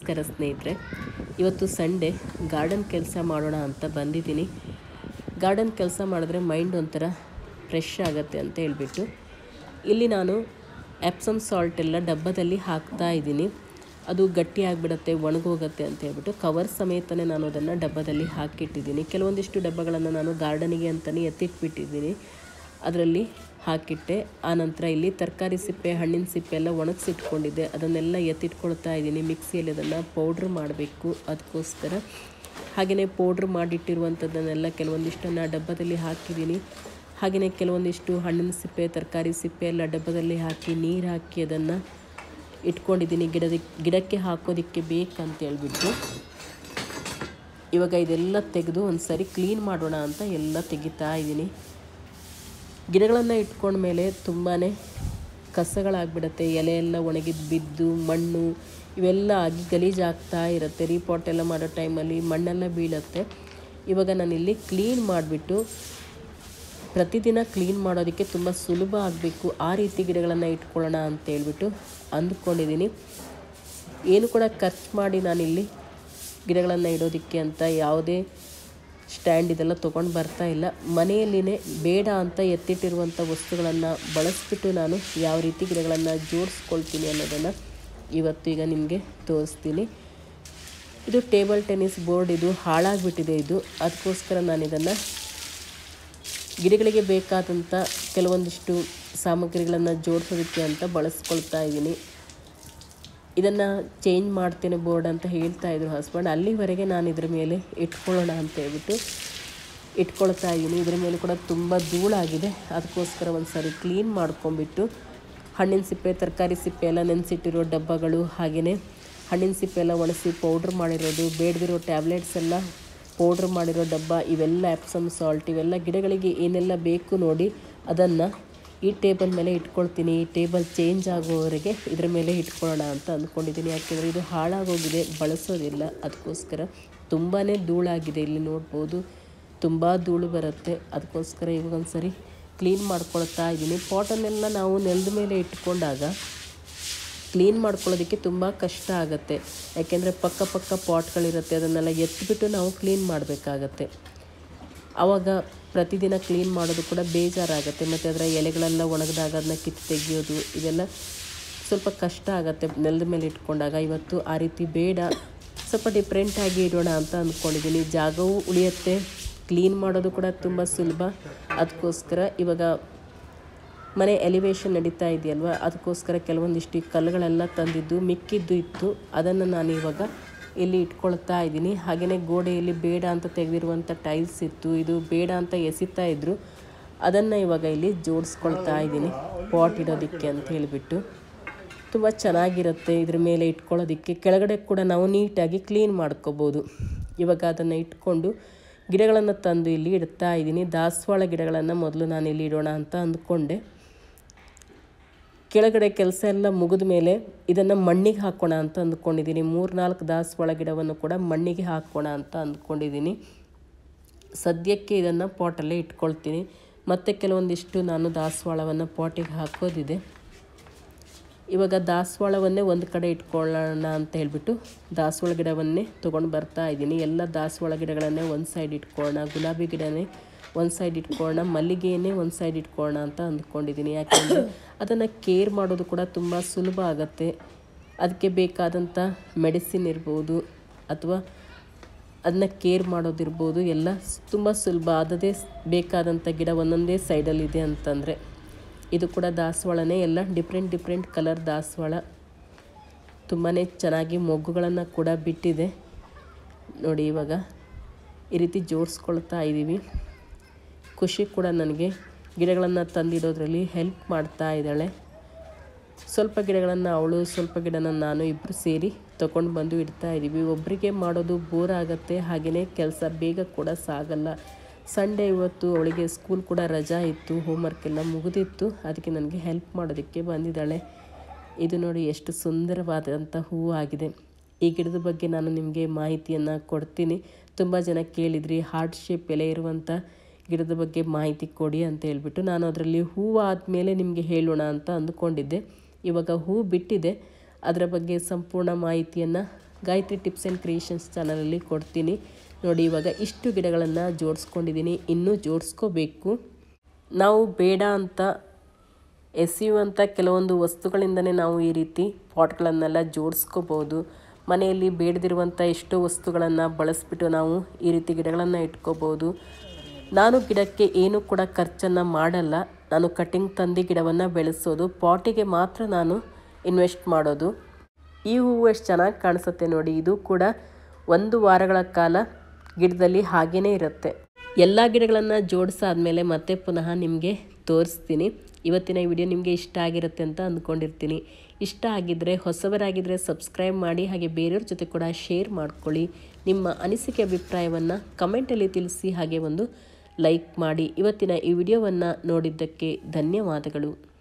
ನಮಸ್ಕಾರ ಸ್ನೇಹಿತರೆ. ಇವತ್ತು ಸಂಡೇ ಗಾರ್ಡನ್ ಕೆಲಸ ಮಾಡೋಣ ಅಂತ ಬಂದಿದ್ದೀನಿ. ಗಾರ್ಡನ್ ಕೆಲಸ ಮಾಡಿದ್ರೆ ಮೈಂಡ್ ಒಂಥರ ಫ್ರೆಶ್ ಆಗುತ್ತೆ ಅಂತ ಹೇಳ್ಬಿಟ್ಟು ಇಲ್ಲಿ ನಾನು ಎಪ್ಸಮ್ ಸಾಲ್ಟ್ ಎಲ್ಲ ಡಬ್ಬದಲ್ಲಿ ಹಾಕ್ತಾ ಇದ್ದೀನಿ. ಅದು ಗಟ್ಟಿ ಆಗಿಬಿಡುತ್ತೆ, ಒಣಗೋಗುತ್ತೆ ಅಂತ ಹೇಳ್ಬಿಟ್ಟು ಕವರ್ ಸಮೇತನೇ ನಾನು ಅದನ್ನು ಡಬ್ಬದಲ್ಲಿ ಹಾಕಿಟ್ಟಿದ್ದೀನಿ. ಕೆಲವೊಂದಿಷ್ಟು ಡಬ್ಬಗಳನ್ನು ನಾನು ಗಾರ್ಡನಿಗೆ ಅಂತಲೇ ಎತ್ತಿಟ್ಬಿಟ್ಟಿದ್ದೀನಿ, ಅದರಲ್ಲಿ ಹಾಕಿಟ್ಟೆ. ಆನಂತರ ಇಲ್ಲಿ ತರಕಾರಿ ಸಿಪ್ಪೆ, ಹಣ್ಣಿನ ಸಿಪ್ಪೆ ಎಲ್ಲ ಒಣಗಿಸಿಟ್ಕೊಂಡಿದ್ದೆ, ಅದನ್ನೆಲ್ಲ ಎತ್ತಿಟ್ಕೊಳ್ತಾ ಇದ್ದೀನಿ. ಮಿಕ್ಸಿಯಲ್ಲಿ ಅದನ್ನು ಪೌಡ್ರ್ ಮಾಡಬೇಕು, ಅದಕ್ಕೋಸ್ಕರ ಹಾಗೆಯೇ ಪೌಡ್ರ್ ಮಾಡಿಟ್ಟಿರುವಂಥದ್ದನ್ನೆಲ್ಲ ಕೆಲವೊಂದಿಷ್ಟನ್ನು ಡಬ್ಬದಲ್ಲಿ ಹಾಕಿದ್ದೀನಿ. ಹಾಗೆಯೇ ಕೆಲವೊಂದಿಷ್ಟು ಹಣ್ಣಿನ ಸಿಪ್ಪೆ, ತರಕಾರಿ ಸಿಪ್ಪೆ ಎಲ್ಲ ಡಬ್ಬದಲ್ಲಿ ಹಾಕಿ ನೀರು ಹಾಕಿ ಅದನ್ನು ಇಟ್ಕೊಂಡಿದ್ದೀನಿ ಗಿಡಕ್ಕೆ ಹಾಕೋದಕ್ಕೆ ಬೇಕಂತೇಳ್ಬಿಟ್ಟು. ಇವಾಗ ಇದೆಲ್ಲ ತೆಗೆದು ಒಂದು ಸರಿ ಕ್ಲೀನ್ ಮಾಡೋಣ ಅಂತ ಎಲ್ಲ ತೆಗಿತಾ ಇದ್ದೀನಿ. ಗಿಡಗಳನ್ನು ಇಟ್ಕೊಂಡ್ಮೇಲೆ ತುಂಬಾ ಕಸಗಳಾಗ್ಬಿಡುತ್ತೆ, ಎಲೆ ಎಲ್ಲ ಒಣಗಿದ್ದು ಬಿದ್ದು ಮಣ್ಣು ಇವೆಲ್ಲ ಆಗಿ ಗಲೀಜಾಗ್ತಾ ಇರುತ್ತೆ. ರೀಪಾಟ್ ಎಲ್ಲ ಮಾಡೋ ಟೈಮಲ್ಲಿ ಮಣ್ಣೆಲ್ಲ ಬೀಳುತ್ತೆ. ಇವಾಗ ನಾನಿಲ್ಲಿ ಕ್ಲೀನ್ ಮಾಡಿಬಿಟ್ಟು ಪ್ರತಿದಿನ ಕ್ಲೀನ್ ಮಾಡೋದಕ್ಕೆ ತುಂಬ ಸುಲಭ ಆಗಬೇಕು, ಆ ರೀತಿ ಗಿಡಗಳನ್ನು ಇಟ್ಕೊಳ್ಳೋಣ ಅಂತೇಳ್ಬಿಟ್ಟು ಅಂದ್ಕೊಂಡಿದ್ದೀನಿ. ಏನು ಕೂಡ ಖರ್ಚು ಮಾಡಿ ನಾನಿಲ್ಲಿ ಗಿಡಗಳನ್ನು ಇಡೋದಕ್ಕೆ ಅಂತ ಯಾವುದೇ ಸ್ಟ್ಯಾಂಡ್ ಇದೆಲ್ಲ ತೊಗೊಂಡು ಬರ್ತಾ ಇಲ್ಲ. ಮನೆಯಲ್ಲಿನೇ ಬೇಡ ಅಂತ ಎತ್ತಿಟ್ಟಿರುವಂಥ ವಸ್ತುಗಳನ್ನು ಬಳಸಿಬಿಟ್ಟು ನಾನು ಯಾವ ರೀತಿ ಗಿಡಗಳನ್ನು ಜೋಡಿಸ್ಕೊಳ್ತೀನಿ ಅನ್ನೋದನ್ನು ಈಗ ನಿಮಗೆ ತೋರಿಸ್ತೀನಿ. ಇದು ಟೇಬಲ್ ಟೆನ್ನಿಸ್ ಬೋರ್ಡ್, ಇದು ಹಾಳಾಗಿಬಿಟ್ಟಿದೆ. ಅದಕ್ಕೋಸ್ಕರ ನಾನು ಇದನ್ನು ಗಿಡಗಳಿಗೆ ಬೇಕಾದಂಥ ಕೆಲವೊಂದಿಷ್ಟು ಸಾಮಗ್ರಿಗಳನ್ನು ಜೋಡಿಸೋದಕ್ಕೆ ಅಂತ ಬಳಸ್ಕೊಳ್ತಾ ಇದ್ದೀನಿ. ಇದನ್ನು ಚೇಂಜ್ ಮಾಡ್ತೇನೆ ಬೋರ್ಡ್ ಅಂತ ಹೇಳ್ತಾಯಿದ್ರು ಹಸ್ಬೆಂಡ್. ಅಲ್ಲಿವರೆಗೆ ನಾನು ಇದ್ರ ಮೇಲೆ ಇಟ್ಕೊಳ್ಳೋಣ ಅಂತ ಹೇಳ್ಬಿಟ್ಟು ಇಟ್ಕೊಳ್ತಾ ಇದ್ದೀನಿ. ಇದ್ರ ಮೇಲೆ ಕೂಡ ತುಂಬ ಧೂಳಾಗಿದೆ, ಅದಕ್ಕೋಸ್ಕರ ಒಂದು ಸಾರಿ ಕ್ಲೀನ್ ಮಾಡ್ಕೊಂಬಿಟ್ಟು ಹಣ್ಣಿನ ಸಿಪ್ಪೆ, ತರಕಾರಿ ಸಿಪ್ಪೆ ಎಲ್ಲ ನೆನೆಸಿಟ್ಟಿರೋ ಡಬ್ಬಗಳು, ಹಾಗೆಯೇ ಹಣ್ಣಿನ ಸಿಪ್ಪೆ ಎಲ್ಲ ಒಣಗಿಸಿ ಪೌಡ್ರ್ ಮಾಡಿರೋದು, ಬೇಡದಿರೋ ಟ್ಯಾಬ್ಲೆಟ್ಸ್ ಎಲ್ಲ ಪೌಡ್ರ್ ಮಾಡಿರೋ ಡಬ್ಬ, ಇವೆಲ್ಲ ಎಪ್ಸಮ್ ಸಾಲ್ಟ್, ಇವೆಲ್ಲ ಗಿಡಗಳಿಗೆ ಏನೆಲ್ಲ ಬೇಕು ನೋಡಿ ಅದನ್ನು ಈ ಟೇಬಲ್ ಮೇಲೆ ಇಟ್ಕೊಳ್ತೀನಿ. ಈ ಟೇಬಲ್ ಚೇಂಜ್ ಆಗೋವರೆಗೆ ಇದ್ರ ಮೇಲೆ ಇಟ್ಕೊಳ್ಳೋಣ ಅಂತ ಅಂದ್ಕೊಂಡಿದ್ದೀನಿ. ಯಾಕೆಂದರೆ ಇದು ಹಾಳಾಗೋಗಿದೆ, ಬಳಸೋದಿಲ್ಲ, ಅದಕ್ಕೋಸ್ಕರ ತುಂಬಾ ಧೂಳಾಗಿದೆ. ಇಲ್ಲಿ ನೋಡ್ಬೋದು ತುಂಬ ಧೂಳು ಬರುತ್ತೆ, ಅದಕ್ಕೋಸ್ಕರ ಇವಾಗ ಒಂದು ಸರಿ ಕ್ಲೀನ್ ಮಾಡ್ಕೊಳ್ತಾ ಇದ್ದೀನಿ. ಪಾಟನ್ನೆಲ್ಲ ನಾವು ನೆಲದ ಮೇಲೆ ಇಟ್ಕೊಂಡಾಗ ಕ್ಲೀನ್ ಮಾಡ್ಕೊಳ್ಳೋದಕ್ಕೆ ತುಂಬ ಕಷ್ಟ ಆಗುತ್ತೆ. ಯಾಕೆಂದರೆ ಪಕ್ಕ ಪಾಟ್ಗಳಿರುತ್ತೆ, ಅದನ್ನೆಲ್ಲ ಎತ್ತಿಬಿಟ್ಟು ನಾವು ಕ್ಲೀನ್ ಮಾಡಬೇಕಾಗತ್ತೆ. ಆವಾಗ ಪ್ರತಿದಿನ ಕ್ಲೀನ್ ಮಾಡೋದು ಕೂಡ ಬೇಜಾರಾಗುತ್ತೆ. ಮತ್ತು ಅದರ ಎಲೆಗಳೆಲ್ಲ ಒಣಗಿದಾಗ ಅದನ್ನ ಕಿತ್ತು ತೆಗೆಯೋದು ಇದೆಲ್ಲ ಸ್ವಲ್ಪ ಕಷ್ಟ ಆಗುತ್ತೆ ನೆಲದ ಮೇಲೆ ಇಟ್ಕೊಂಡಾಗ. ಇವತ್ತು ಆ ರೀತಿ ಬೇಡ, ಸ್ವಲ್ಪ ಡಿಫ್ರೆಂಟಾಗಿ ಇಡೋಣ ಅಂತ ಅಂದ್ಕೊಂಡಿದ್ದೀನಿ. ಜಾಗವೂ ಉಳಿಯುತ್ತೆ, ಕ್ಲೀನ್ ಮಾಡೋದು ಕೂಡ ತುಂಬ ಸುಲಭ. ಅದಕ್ಕೋಸ್ಕರ ಇವಾಗ ಮನೆ ಎಲಿವೇಷನ್ ನಡೀತಾ ಇದೆಯಲ್ವ, ಅದಕ್ಕೋಸ್ಕರ ಕೆಲವೊಂದಿಷ್ಟು ಕಲ್ಲುಗಳೆಲ್ಲ ತಂದಿದ್ದು ಮಿಕ್ಕಿದ್ದು ಇತ್ತು, ಅದನ್ನು ನಾನು ಇವಾಗ ಇಲ್ಲಿ ಇಟ್ಕೊಳ್ತಾ ಇದ್ದೀನಿ. ಹಾಗೆಯೇ ಗೋಡೆಯಲ್ಲಿ ಬೇಡ ಅಂತ ತೆಗೆದಿರುವಂಥ ಟೈಲ್ಸ್ ಇತ್ತು, ಇದು ಬೇಡ ಅಂತ ಎಸಿತಾ ಇದ್ದರು, ಅದನ್ನು ಇವಾಗ ಇಲ್ಲಿ ಜೋಡಿಸ್ಕೊಳ್ತಾ ಇದ್ದೀನಿ ಪಾಟ್ ಇಡೋದಕ್ಕೆ ಅಂತ ಹೇಳಿಬಿಟ್ಟು. ತುಂಬ ಚೆನ್ನಾಗಿರುತ್ತೆ ಇದ್ರ ಮೇಲೆ ಇಟ್ಕೊಳ್ಳೋದಕ್ಕೆ. ಕೆಳಗಡೆ ಕೂಡ ನಾವು ನೀಟಾಗಿ ಕ್ಲೀನ್ ಮಾಡ್ಕೋಬೋದು. ಇವಾಗ ಅದನ್ನು ಇಟ್ಕೊಂಡು ಗಿಡಗಳನ್ನು ತಂದು ಇಲ್ಲಿ ಇಡ್ತಾ ಇದ್ದೀನಿ. ದಾಸವಾಳ ಗಿಡಗಳನ್ನು ಮೊದಲು ನಾನು ಇಲ್ಲಿ ಇಡೋಣ ಅಂತ ಅಂದ್ಕೊಂಡೆ. ಕೆಳಗಡೆ ಕೆಲಸ ಎಲ್ಲ ಮುಗಿದ ಮೇಲೆ ಇದನ್ನು ಮಣ್ಣಿಗೆ ಹಾಕೋಣ ಅಂತ ಅಂದ್ಕೊಂಡಿದ್ದೀನಿ. 3-4 ದಾಸವಾಳ ಗಿಡವನ್ನು ಕೂಡ ಮಣ್ಣಿಗೆ ಹಾಕೋಣ ಅಂತ ಅಂದ್ಕೊಂಡಿದ್ದೀನಿ. ಸದ್ಯಕ್ಕೆ ಇದನ್ನು ಪಾಟಲ್ಲೇ ಇಟ್ಕೊಳ್ತೀನಿ. ಮತ್ತು ಕೆಲವೊಂದಿಷ್ಟು ನಾನು ದಾಸವಾಳವನ್ನು ಪಾಟಿಗೆ ಹಾಕೋದಿದೆ. ಇವಾಗ ದಾಸವಾಳವನ್ನೇ ಒಂದು ಕಡೆ ಇಟ್ಕೊಳ್ಳೋಣ ಅಂತ ಹೇಳ್ಬಿಟ್ಟು ದಾಸವಾಳ ಗಿಡವನ್ನೇ ತೊಗೊಂಡು ಬರ್ತಾ ಇದ್ದೀನಿ. ಎಲ್ಲ ದಾಸವಾಳ ಗಿಡಗಳನ್ನೇ ಒಂದು ಸೈಡ್ ಇಟ್ಕೊಳ್ಳೋಣ, ಗುಲಾಬಿ ಗಿಡನೇ ಒಂದು ಸೈಡ್ ಇಟ್ಕೊಳ್ಳೋಣ, ಮಲ್ಲಿಗೆಯನ್ನೇ ಒಂದು ಸೈಡ್ ಇಟ್ಕೊಳ್ಳೋಣ ಅಂತ ಅಂದ್ಕೊಂಡಿದ್ದೀನಿ. ಯಾಕೆಂದರೆ ಅದನ್ನು ಕೇರ್ ಮಾಡೋದು ಕೂಡ ತುಂಬ ಸುಲಭ ಆಗುತ್ತೆ. ಅದಕ್ಕೆ ಬೇಕಾದಂಥ ಮೆಡಿಸಿನ್ ಇರ್ಬೋದು ಅಥವಾ ಅದನ್ನ ಕೇರ್ ಮಾಡೋದಿರ್ಬೋದು, ಎಲ್ಲ ತುಂಬ ಸುಲಭ. ಅದದೇ ಬೇಕಾದಂಥ ಗಿಡ ಒಂದೊಂದೇ ಸೈಡಲ್ಲಿದೆ ಅಂತಂದರೆ. ಇದು ಕೂಡ ದಾಸವಾಳನೇ, ಎಲ್ಲ ಡಿಫ್ರೆಂಟ್ ಕಲರ್ ದಾಸವಾಳ. ತುಂಬಾ ಚೆನ್ನಾಗಿ ಮೊಗ್ಗುಗಳನ್ನು ಕೂಡ ಬಿಟ್ಟಿದೆ ನೋಡಿ. ಇವಾಗ ಈ ರೀತಿ ಜೋಡಿಸ್ಕೊಳ್ತಾ ಇದ್ದೀವಿ. ಖುಷಿ ಕೂಡ ನನಗೆ ಗಿಡಗಳನ್ನು ತಂದಿಡೋದ್ರಲ್ಲಿ ಹೆಲ್ಪ್ ಮಾಡ್ತಾ ಇದ್ದಾಳೆ. ಸ್ವಲ್ಪ ಗಿಡಗಳನ್ನು ಅವಳು, ಸ್ವಲ್ಪ ಗಿಡನ ನಾನು ಇಬ್ಬರು ಸೇರಿ ತೊಗೊಂಡು ಬಂದು ಇಡ್ತಾ ಇದ್ದೀವಿ. ಒಬ್ಬರಿಗೆ ಮಾಡೋದು ಬೋರ್ ಆಗುತ್ತೆ, ಹಾಗೆಯೇ ಕೆಲಸ ಬೇಗ ಕೂಡ ಸಾಗಲ್ಲ. ಸಂಡೇ ಇವತ್ತು ಅವಳಿಗೆ ಸ್ಕೂಲ್ ಕೂಡ ರಜಾ ಇತ್ತು, ಹೋಮ್ವರ್ಕ್ ಎಲ್ಲ ಮುಗಿದಿತ್ತು, ಅದಕ್ಕೆ ನನಗೆ ಹೆಲ್ಪ್ ಮಾಡೋದಕ್ಕೆ ಬಂದಿದ್ದಾಳೆ. ಇದು ನೋಡಿ ಎಷ್ಟು ಸುಂದರವಾದಂಥ ಹೂವು ಆಗಿದೆ. ಈ ಗಿಡದ ಬಗ್ಗೆ ನಾನು ನಿಮಗೆ ಮಾಹಿತಿಯನ್ನು ಕೊಡ್ತೀನಿ. ತುಂಬ ಜನ ಕೇಳಿದ್ರಿ ಹಾರ್ಟ್ ಶೇಪ್ ಎಲೆ ಇರುವಂಥ ಗಿಡದ ಬಗ್ಗೆ ಮಾಹಿತಿ ಕೊಡಿ ಅಂತ ಹೇಳ್ಬಿಟ್ಟು. ನಾನು ಅದರಲ್ಲಿ ಹೂವು ಆದಮೇಲೆ ನಿಮಗೆ ಹೇಳೋಣ ಅಂತ ಅಂದ್ಕೊಂಡಿದ್ದೆ. ಇವಾಗ ಹೂ ಬಿಟ್ಟಿದೆ, ಅದರ ಬಗ್ಗೆ ಸಂಪೂರ್ಣ ಮಾಹಿತಿಯನ್ನು ಗಾಯತ್ರಿ ಟಿಪ್ಸ್ ಆ್ಯಂಡ್ ಕ್ರಿಯೇಷನ್ಸ್ ಚಾನಲಲ್ಲಿ ಕೊಡ್ತೀನಿ. ನೋಡಿ ಇವಾಗ ಇಷ್ಟು ಗಿಡಗಳನ್ನು ಜೋಡಿಸ್ಕೊಂಡಿದ್ದೀನಿ, ಇನ್ನೂ ಜೋಡಿಸ್ಕೋಬೇಕು. ನಾವು ಬೇಡ ಅಂತ ಎಸೆಯುವಂಥ ಕೆಲವೊಂದು ವಸ್ತುಗಳಿಂದನೇ ನಾವು ಈ ರೀತಿ ಪಾಟ್ಗಳನ್ನೆಲ್ಲ ಜೋಡಿಸ್ಕೋಬೋದು. ಮನೆಯಲ್ಲಿ ಬೇಡದಿರುವಂಥ ಎಷ್ಟೋ ವಸ್ತುಗಳನ್ನು ಬಳಸಿಬಿಟ್ಟು ನಾವು ಈ ರೀತಿ ಗಿಡಗಳನ್ನು ಇಟ್ಕೋಬೋದು. ನಾನು ಗಿಡಕ್ಕೆ ಏನೂ ಕೂಡ ಖರ್ಚನ್ನು ಮಾಡಲ್ಲ. ನಾನು ಕಟಿಂಗ್ ತಂದು ಗಿಡವನ್ನು ಬೆಳೆಸೋದು, ಪಾಟಿಗೆ ಮಾತ್ರ ನಾನು ಇನ್ವೆಸ್ಟ್ ಮಾಡೋದು. ಈ ಹೂವು ಎಷ್ಟು ಚೆನ್ನಾಗಿ ಕಾಣಿಸುತ್ತೆ ನೋಡಿ. ಇದು ಕೂಡ 1 ವಾರಗಳ ಕಾಲ ಗಿಡದಲ್ಲಿ ಹಾಗೇ ಇರುತ್ತೆ. ಎಲ್ಲ ಗಿಡಗಳನ್ನು ಜೋಡಿಸಾದ್ಮೇಲೆ ಮತ್ತೆ ಪುನಃ ನಿಮಗೆ ತೋರಿಸ್ತೀನಿ. ಇವತ್ತಿನ ಈ ವಿಡಿಯೋ ನಿಮಗೆ ಇಷ್ಟ ಆಗಿರುತ್ತೆ ಅಂತ ಅಂದ್ಕೊಂಡಿರ್ತೀನಿ. ಇಷ್ಟ ಆಗಿದ್ದರೆ, ಹೊಸಬರಾಗಿದ್ದರೆ ಸಬ್ಸ್ಕ್ರೈಬ್ ಮಾಡಿ, ಹಾಗೆ ಬೇರೆಯವ್ರ ಜೊತೆ ಕೂಡ ಶೇರ್ ಮಾಡ್ಕೊಳ್ಳಿ. ನಿಮ್ಮ ಅನಿಸಿಕೆ ಅಭಿಪ್ರಾಯವನ್ನು ಕಮೆಂಟಲ್ಲಿ ತಿಳಿಸಿ, ಹಾಗೆ ಒಂದು ಲೈಕ್ ಮಾಡಿ. ಇವತ್ತಿನ ಈ ವಿಡಿಯೋವನ್ನು ನೋಡಿದ್ದಕ್ಕೆ ಧನ್ಯವಾದಗಳು.